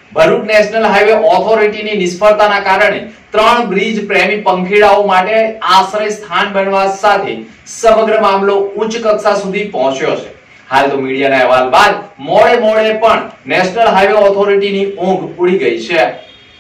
Bharuch national highway ઓથોરિટીની નિષ્ફળતાના કારણે 3 bridge પ્રેમી પંખીડાઓ માટે આશ્રય સ્થાન બનવા સાથે સમગ્ર મામલો ઉચ્ચ કક્ષા સુધી પહોંચ્યો છે। હાલ તો મીડિયાના અહેવાલ બાદ મોડે પણ નેશનલ હાઈવે ઓથોરિટીની ઊંઘ ઉડી ગઈ છે।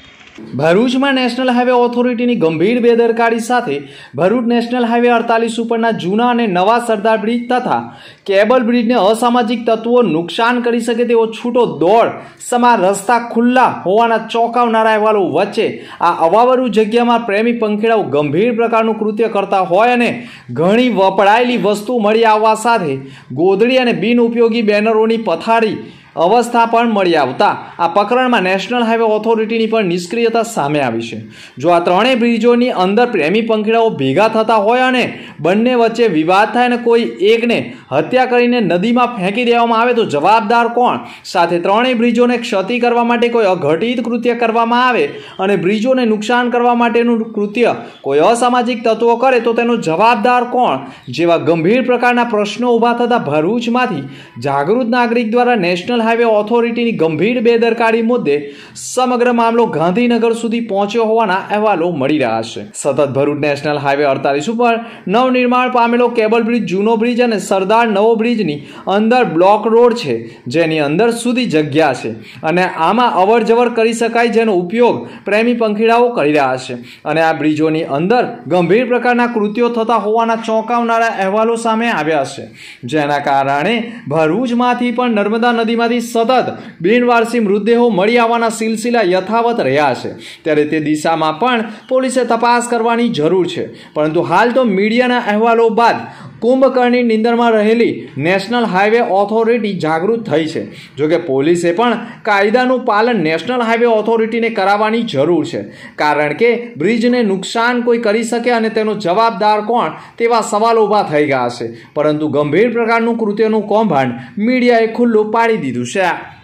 ભરૂચમાં નેશનલ હાઈવે ઓથોરિટીની ગંભીર બેદરકારી સાથે ભરૂચ નેશનલ હાઈવે 48 ઉપરના જૂના અને નવા સરદાર બ્રિજ તથા કેબલ બ્રિજને અસામાજિક તત્વો નુકસાન કરી શકે તેવો છૂટો દોડ સમા રસ્તા ખુલ્લા હોવાના ચોંકાવનારા અહેવાલો વચ્ચે આ અવાવરૂ જગ્યામાં પ્રેમી પંખીડાઓ ગંભીર પ્રકારનું કૃત્ય કરતા હોય અને ઘણી વપરાયેલી વસ્તુ મળી આવવા સાથે ગોદડી અને બિનઉપયોગી બેનરોની પથારી અવસ્થા પણ મળી આવતા આ પ્રકરણમાં નેશનલ હાઈવે ઓથોરિટીની પણ નિષ્ક્રિયતા સામે આવી છે। જો આ ત્રણેય બ્રિજોની અંદર પ્રેમી પંખીડાઓ ભેગા થતા હોય અને બંને વચ્ચે વિવાદ થાય અને કોઈ એકને હત્યા કરીને નદીમાં ફેંકી દેવામાં આવે તો જવાબદાર કોણ? સાથે ત્રણેય બ્રિજોને ક્ષતિ કરવા માટે કોઈ અઘટિત કૃત્ય કરવામાં આવે અને બ્રિજોને નુકસાન કરવા માટેનું કૃત્ય કોઈ અસામાજિક તત્વો કરે તો તેનો જવાબદાર કોણ? જેવા ગંભીર પ્રકારના પ્રશ્નો ઊભા થતા ભરૂચમાંથી જાગૃત નાગરિક દ્વારા નેશનલ હાઈવે ઓથોરિટીની ગંભીર બેદરકારી મુદ્દે સમગ્ર મામલો ગાંધીનગર સુધી પહોંચ્યો હોવાના અહેવાલો મળી રહ્યા છે। સતત ભરૂચ નેશનલ હાઈવે 48 ઉપર નવનિર્માણ પામેલો કેબલ બ્રિજ, જૂનો બ્રિજ અને સરદાર નવો બ્રિજની અંદર બ્લોક રોડ છે, જેની અંદર સુધી જગ્યા છે અને આમાં અવર જવર કરી શકાય, જેનો ઉપયોગ પ્રેમી પંખીડાઓ કરી રહ્યા છે અને આ બ્રિજોની અંદર ગંભીર પ્રકારના કૃત્યો થતા હોવાના ચોંકાવનારા અહેવાલો સામે આવ્યા છે, જેના કારણે ભરૂચમાંથી પણ નર્મદા નદીમાંથી સતત બિનવારસી મૃતદેહો મળી આવવાના સિલસિલા યથાવત રહ્યા છે। ત્યારે તે દિશામાં પણ પોલીસે તપાસ કરવાની જરૂર છે, પરંતુ હાલ તો મીડિયાના અહેવાલો બાદ કુંભકર્ણની નિંદરમાં રહેલી નેશનલ હાઈવે ઓથોરિટી જાગૃત થઈ છે। જોકે પોલીસે પણ કાયદાનું પાલન નેશનલ હાઈવે ઓથોરિટીને કરાવવાની જરૂર છે, કારણ કે બ્રિજને નુકસાન કોઈ કરી શકે અને તેનો જવાબદાર કોણ તેવા સવાલો ઊભા થઈ ગયા છે, પરંતુ ગંભીર પ્રકારનું કૃત્યનું કૌભાંડ મીડિયાએ ખુલ્લું પાડી દીધું છે।